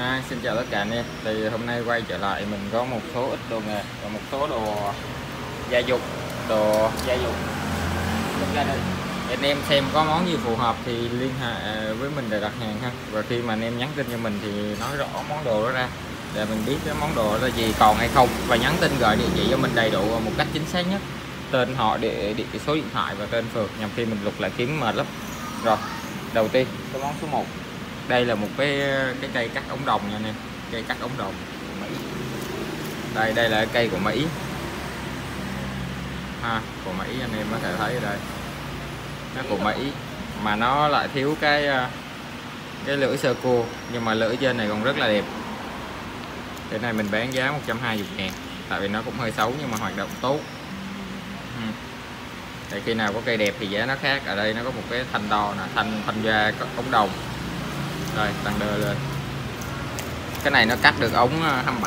Xin chào tất cả anh em. Thì hôm nay quay trở lại mình có một số ít đồ nghề và một số đồ gia dụng, trong gia đình. Anh em xem có món gì phù hợp thì liên hệ với mình để đặt hàng ha. Và khi mà anh em nhắn tin cho mình thì nói rõ món đồ đó ra để mình biết cái món đồ đó là gì, còn hay không, và nhắn tin gọi địa chỉ cho mình đầy đủ một cách chính xác nhất, tên họ, địa số điện thoại và tên phường, nhằm khi mình lục lại kiếm mệt lắm. Rồi, đầu tiên cái món số 1. Đây là một cái cây cắt ống đồng nha anh em, cây cắt ống đồng của Mỹ. Đây là cây của Mỹ ha, của Mỹ anh em có thể thấy ở đây, nó của Mỹ mà nó lại thiếu cái lưỡi sơ cua, nhưng mà lưỡi trên này còn rất là đẹp. Cái này mình bán giá 120.000, tại vì nó cũng hơi xấu nhưng mà hoạt động tốt. Thì khi nào có cây đẹp thì giá nó khác. Ở đây nó có một cái thanh đo nè, thanh da ống đồng. Rồi tăng đơ lên. Cái này nó cắt được ống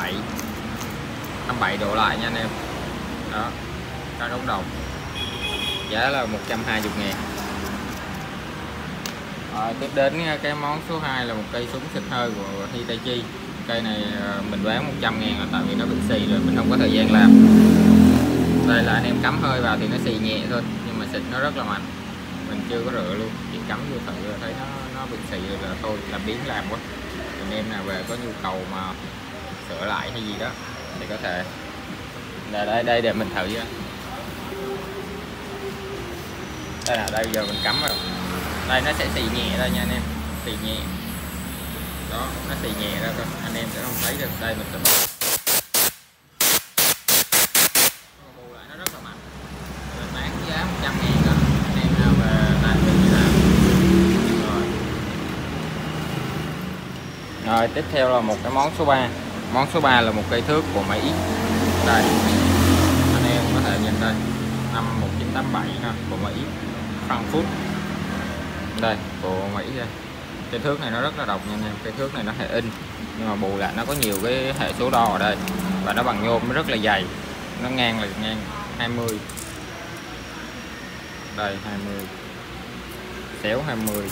27 độ lại nha anh em. Đó, cắt ống đồng. Giá là 120.000. Rồi tiếp đến cái món số 2 là một cây súng xịt hơi của Hitachi. Cây này mình bán 100.000 là tại vì nó bị xì rồi, mình không có thời gian làm. Đây là anh em cắm hơi vào thì nó xì nhẹ thôi, nhưng mà xịt nó rất là mạnh. Mình chưa có rửa luôn, chỉ cắm vô thử thấy nó bị xì rồi là thôi, làm biến làm quá. Anh em nào về có nhu cầu mà sửa lại hay gì đó thì có thể đây để mình thử. Đây là đây, giờ mình cắm rồi. Đây nó sẽ xì nhẹ ra nha anh em, xì nhẹ. Đó, nó xì nhẹ ra thôi, anh em sẽ không thấy được. Đây mình sẽ bù lại nó rất là mạnh. Mình bán giá 100.000 đó. Anh em nào về làm được thì làm. Rồi tiếp theo là một cái món số 3. Món số 3 là một cây thước của Mỹ. Đây, anh em có thể nhìn đây, năm 1987 ha, của Mỹ, Frankfurt. Đây, của Mỹ đây. Cái thước này nó rất là độc nha anh em. Cái thước này nó hệ in, nhưng mà bù lại nó có nhiều cái hệ số đo ở đây, và nó bằng nhôm, nó rất là dày. Nó ngang là ngang 20. Đây 20, xéo 20,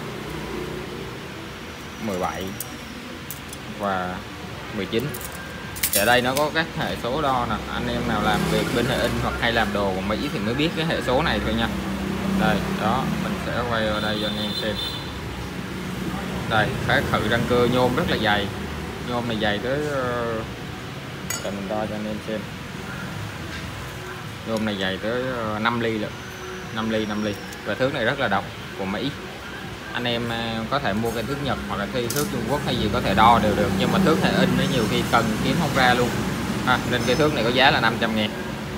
17 và 19. Ở đây nó có các hệ số đo nè. Anh em nào làm việc bên hệ in hoặc hay làm đồ của Mỹ thì mới biết cái hệ số này thôi nha. Đây, đó, mình sẽ quay ở đây cho anh em xem. Đây, cái khử răng cưa nhôm rất là dày. Nhôm này dày tới để mình đo cho anh em xem. Nhôm này dày tới 5 ly lận. 5 ly. Và thước này rất là độc, của Mỹ. Anh em có thể mua cái thước Nhật hoặc là thước Trung Quốc hay gì có thể đo đều được, nhưng mà thước hệ in nó nhiều khi cần kiếm không ra luôn nên cái thước này có giá là 500.000.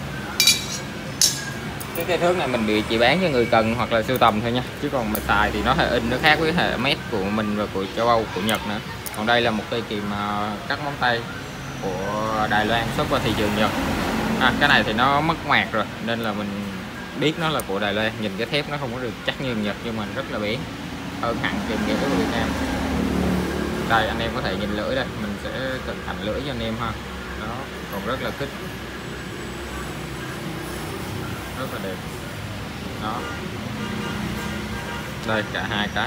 Cái cây thước này mình chỉ bán cho người cần hoặc là sưu tầm thôi nha, chứ còn mà xài thì nó hệ in nó khác với hệ mét của mình và của châu Âu, của Nhật nữa. Còn đây là một cây kìm cắt móng tay của Đài Loan, xuất qua thị trường Nhật. Cái này thì nó mất ngoạc rồi nên là mình biết nó là của Đài Loan. Nhìn cái thép nó không có được chắc như Nhật, nhưng mà rất là bén hơn hẳn kìm nghĩa của Việt Nam. Đây anh em có thể nhìn lưỡi đây, mình sẽ cẩn thận lưỡi cho anh em ha. Đó, còn rất là kích, rất là đẹp. Đó, đây cả hai cái.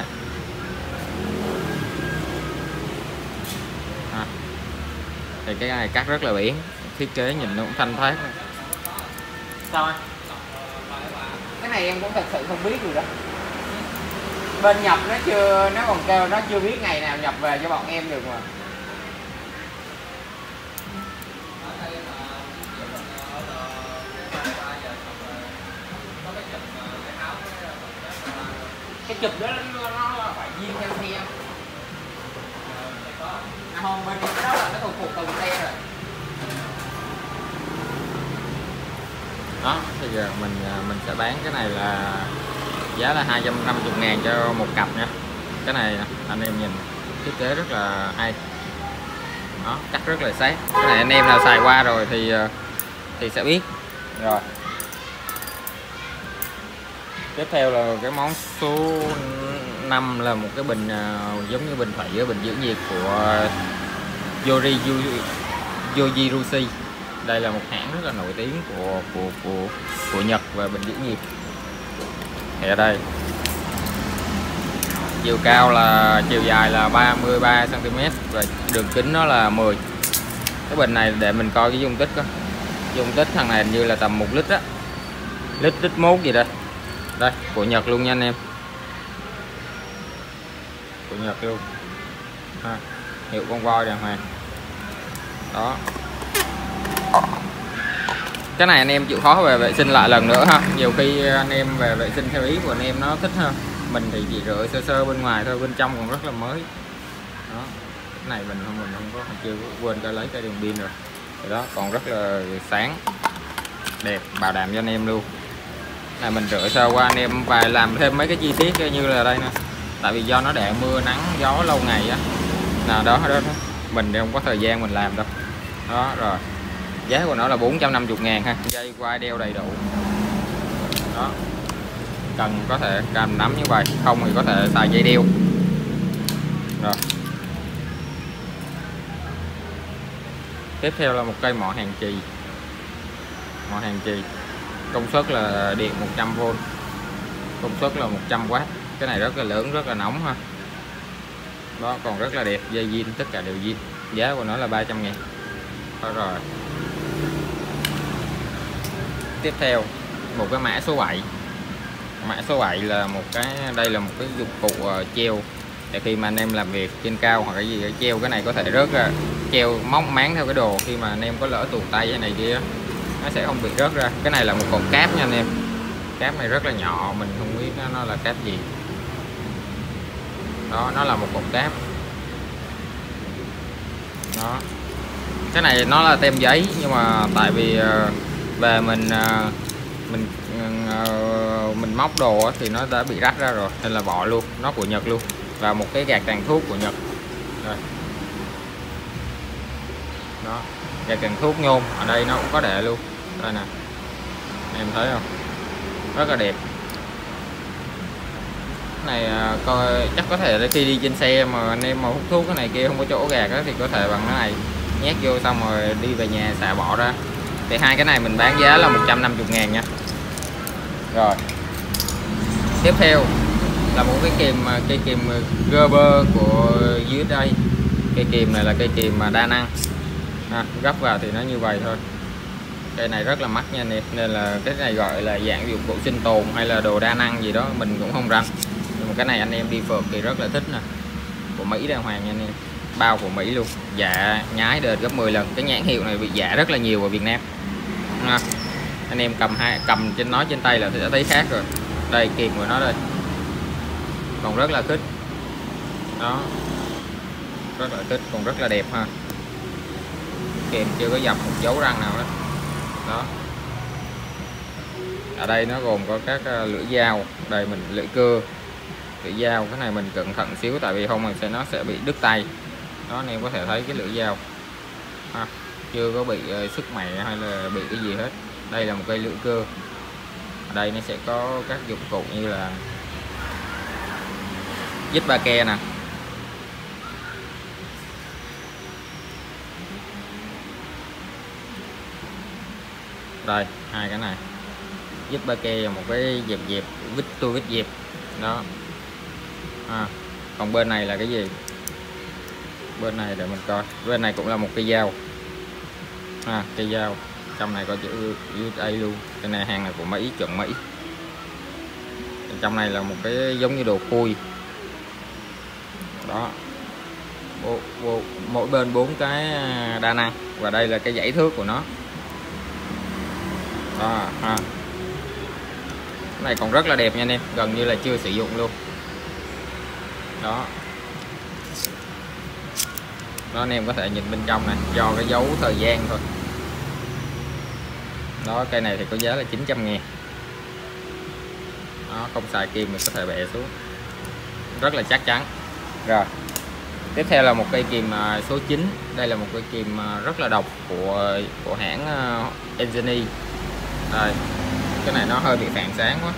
Thì cái này cắt rất là bén, thiết kế nhìn nó cũng thanh thoát. Sao anh? Cái này em cũng thật sự không biết rồi đó. Bên nhập nó còn kêu nó chưa biết ngày nào nhập về cho bọn em được mà. Cái chụp đó nó phải viên theo xe. Không, bên cái đó là nó thuộc từng xe rồi. Đó, bây giờ mình sẽ bán cái này là giá là 250.000 cho một cặp nha. Cái này anh em nhìn thiết kế rất là hay. Đó, cắt rất là sát. Cái này anh em nào xài qua rồi thì sẽ biết. Rồi. Tiếp theo là cái món số 5 là một cái bình giống như bình thủy với bình giữ nhiệt của Yojirushi. Đây là một hãng rất là nổi tiếng của Nhật về bình giữ nhiệt. Thì ở đây chiều cao là chiều dài là 33 cm và đường kính nó là 10. Cái bình này để mình coi cái dung tích coi. Dung tích thằng này hình như là tầm 1 lít á, lít mốt gì đây. Đây, của Nhật luôn nha anh em. Của Nhật luôn. Ha, hiệu con voi đàng hoàng. Đó. Cái này anh em chịu khó về vệ sinh lại lần nữa ha. Nhiều khi anh em về vệ sinh theo ý của anh em nó thích hơn. Mình thì chỉ rửa sơ sơ bên ngoài thôi, bên trong còn rất là mới. Đó. Cái này mình không có, chưa quên cả lấy cái đường pin rồi. Thì đó, còn rất là sáng, đẹp, bảo đảm cho anh em luôn. Này mình rửa sơ qua anh em và làm thêm mấy cái chi tiết như là đây nè. Tại vì do nó để mưa nắng gió lâu ngày á. Nào đó, mình thì không có thời gian mình làm đâu. Đó rồi. Giá của nó là 450.000 ha. Dây quai đeo đầy đủ. Đó. Cần có thể cầm nắm như vậy, không thì có thể xài dây đeo. Rồi. Tiếp theo là một cây mỏ hàng chì. Mỏ hàng chì. Công suất là điện 100V. Công suất là 100W. Cái này rất là lớn, rất là nóng ha. Đó, còn rất là đẹp, dây zin, tất cả đều zin. Giá của nó là 300.000. Đó rồi. Tiếp theo, một cái mã số 7. Mã số 7 là một cái, đây là một cái dụng cụ treo. Để khi mà anh em làm việc trên cao hoặc cái gì để treo cái này có thể rớt ra, treo móc máng theo cái đồ, khi mà anh em có lỡ tuột tay hay này kia nó sẽ không bị rớt ra. Cái này là một cột cáp nha anh em. Cáp này rất là nhỏ, mình không biết nó là cáp gì. Đó, nó là một cột cáp. Đó. Cái này nó là tem giấy, nhưng mà tại vì về mình móc đồ thì nó đã bị rách ra rồi nên là bỏ luôn. Nó của Nhật luôn. Và một cái gạt tàn thuốc của Nhật. Rồi. Đó, gạt tàn thuốc nhôm ở đây nó cũng có để luôn. Đây nè, em thấy không, rất là đẹp. Cái này coi chắc có thể là khi đi trên xe mà anh em mà hút thuốc cái này kia không có chỗ gạt đó, thì có thể bằng cái này nhét vô xong rồi đi về nhà xả bỏ ra. Thì hai cái này mình bán giá là 150.000 nha. Rồi. Tiếp theo là một cái kìm, cây kìm Gerber của USA. Cây kìm này là cây kìm mà đa năng. Gấp vào thì nó như vậy thôi. Cây này rất là mắc nha anh em, nên là cái này gọi là dạng dụng cụ sinh tồn hay là đồ đa năng gì đó mình cũng không rành. Nhưng mà cái này anh em đi phượt thì rất là thích nè. Của Mỹ đàng hoàng nha anh em. Bao của Mỹ luôn. Dạ nhái đền gấp 10 lần. Cái nhãn hiệu này bị dạ rất là nhiều ở Việt Nam. Anh em cầm trên nó trên tay là sẽ thấy khác rồi. Đây kìm của nó đây. Còn rất là thích. Đó. Rất là thích, còn rất là đẹp ha. Kìm chưa có dập một dấu răng nào đó. Đó. Ở đây nó gồm có các lưỡi dao. Đây mình lưỡi cưa, lưỡi dao. Cái này mình cẩn thận xíu tại vì không thì nó sẽ bị đứt tay. Đó, anh em có thể thấy cái lưỡi dao ha. Chưa có bị sức mẻ hay là bị cái gì hết. Đây là một cây lưỡi cưa. Ở đây nó sẽ có các dụng cụ như là vít ba ke nè. Đây, hai cái này. Vít ba ke và một cái dẹp vít dẹp. Đó. Còn bên này là cái gì? Bên này để mình coi. Bên này cũng là một cây dao. Cây dao. Trong này có chữ USA luôn. Cái này hàng này của Mỹ, chuẩn Mỹ. Trong này là một cái giống như đồ khui. Đó. Mỗi bên 4 cái đa năng. Và đây là cái dãy thước của nó. Đó, cái này còn rất là đẹp nha anh em, gần như là chưa sử dụng luôn. Đó. Đó, anh em có thể nhìn bên trong này, do cái dấu thời gian thôi. Đó, cây này thì có giá là 900.000. Đó, không xài kim mình có thể bẻ xuống. Rất là chắc chắn. Rồi. Tiếp theo là một cây kìm số 9. Đây là một cây kìm rất là độc của hãng Engine. Đây, cái này nó hơi bị phản sáng quá.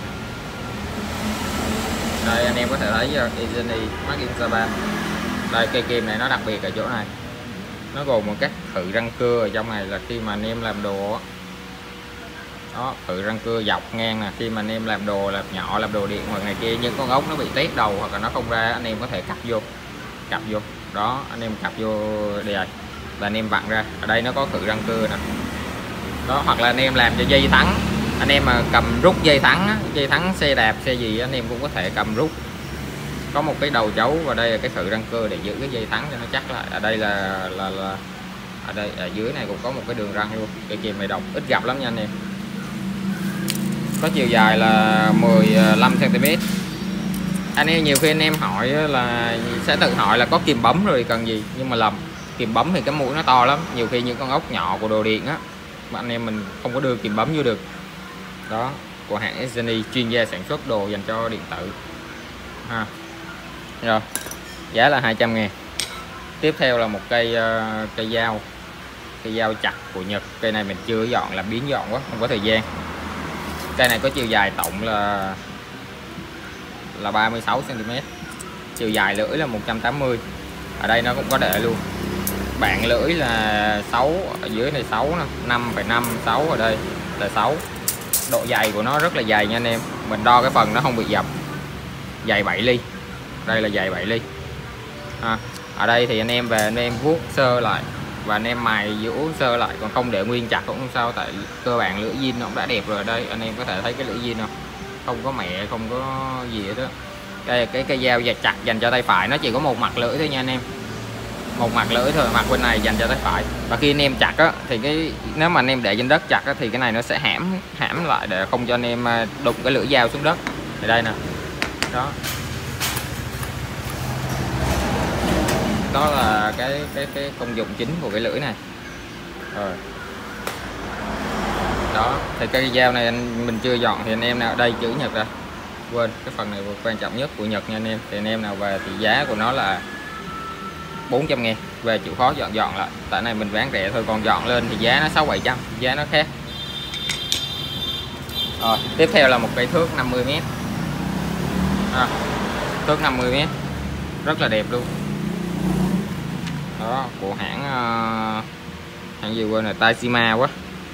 Đây anh em có thể thấy Engine Made in Japan. Đây, cây kìm này nó đặc biệt ở chỗ này. Nó gồm một các thử răng cưa ở trong này, là khi mà anh em làm đồ Đó, khử răng cưa dọc ngang nè, khi mà anh em làm đồ, làm nhỏ, làm đồ điện hoặc này kia, những con ốc nó bị tét đầu hoặc là nó không ra, anh em có thể cặp vô đó, anh em cặp vô đây và anh em vặn ra. Ở đây nó có khử răng cưa nè đó, hoặc là anh em làm cho dây thắng, anh em mà cầm rút dây thắng á, dây thắng xe đạp xe gì anh em cũng có thể cầm rút, có một cái đầu chấu và đây là cái khử răng cưa để giữ cái dây thắng cho nó chắc lại. Ở đây là ở đây ở dưới này cũng có một cái đường răng luôn. Cây kìm này độc ít gặp lắm nha anh em, có chiều dài là 15 cm. Anh em nhiều khi anh em hỏi là sẽ tự hỏi là có kìm bấm rồi cần gì, nhưng mà lầm. Kìm bấm thì cái mũi nó to lắm, nhiều khi những con ốc nhỏ của đồ điện á mà anh em mình không có đưa kìm bấm vô được. Đó, của hãng Sony, chuyên gia sản xuất đồ dành cho điện tử ha. Rồi, giá là 200.000. Tiếp theo là một cây cây dao chặt của Nhật. Cây này mình chưa dọn, làm biến dọn quá, không có thời gian. Cây này có chiều dài tổng là 36 cm, chiều dài lưỡi là 180. Ở đây nó cũng có để luôn. Bạn lưỡi là 6, ở dưới này 6 nè, 5,5, 6 ở đây là 6. Độ dày của nó rất là dày nha anh em. Mình đo cái phần nó không bị dập. Dày 7 ly. Đây là dày 7 ly. Ở đây thì anh em về anh em vuốt sơ lại và anh em mài vũ sơ lại, còn không để nguyên chặt cũng không sao, tại cơ bản lưỡi zin nó cũng đã đẹp rồi. Đây anh em có thể thấy cái lưỡi zin không có mẹ, không có gì hết đó. Đây cái cây dao chặt dành cho tay phải, nó chỉ có một mặt lưỡi thôi nha anh em, một mặt lưỡi thôi, mặt bên này dành cho tay phải. Và khi anh em chặt á thì cái nếu mà anh em để trên đất chặt á, thì cái này nó sẽ hãm lại để không cho anh em đụng cái lưỡi dao xuống đất. Thì đây nè, đó là cái công dụng chính của cái lưỡi này. Rồi đó, thì cái dao này mình chưa dọn thì anh em nào đây chữ Nhật ra, quên cái phần này quan trọng nhất của Nhật nha anh em. Thì anh em nào về thì giá của nó là 400.000, về chịu khó dọn lại, tại này mình bán rẻ thôi, còn dọn lên thì giá nó 600-700, giá nó khác. Rồi tiếp theo là một cây thước 50m, thước 50m rất là đẹp luôn. Đó, của hãng gì quên rồi, Taishima quá.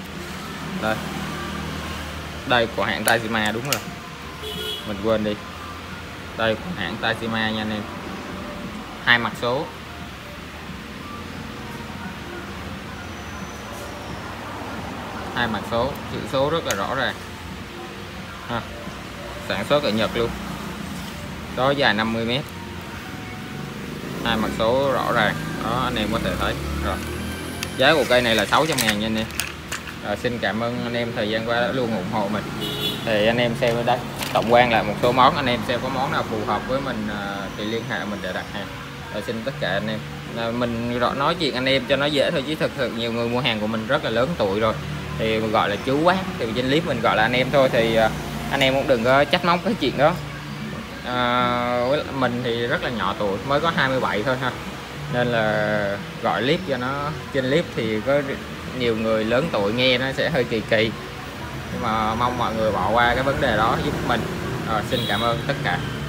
Đây của hãng Taishima, đúng rồi, mình quên đi. Đây của hãng Taishima nha anh em. Hai mặt số, hai mặt số, chữ số rất là rõ ràng ha. Sản xuất ở Nhật luôn. Đó, dài 50m, hai mặt số rõ ràng đó, anh em có thể thấy. Rồi giá của cây này là 600.000 nha anh em. Rồi, xin cảm ơn anh em thời gian qua đã luôn ủng hộ mình. Thì anh em xem ở đây tổng quan lại một số món, anh em xem có món nào phù hợp với mình thì liên hệ mình để đặt hàng. Rồi, xin tất cả anh em, mình nói chuyện anh em cho nó dễ thôi, chứ thực sự nhiều người mua hàng của mình rất là lớn tuổi rồi thì mình gọi là chú quá, thì trên clip mình gọi là anh em thôi, thì anh em cũng đừng có trách móc cái chuyện đó. Mình thì rất là nhỏ tuổi, mới có 27 thôi ha, nên là gọi clip cho nó, trên clip thì có nhiều người lớn tuổi nghe nó sẽ hơi kỳ kỳ, nhưng mà mong mọi người bỏ qua cái vấn đề đó giúp mình. Rồi, xin cảm ơn tất cả.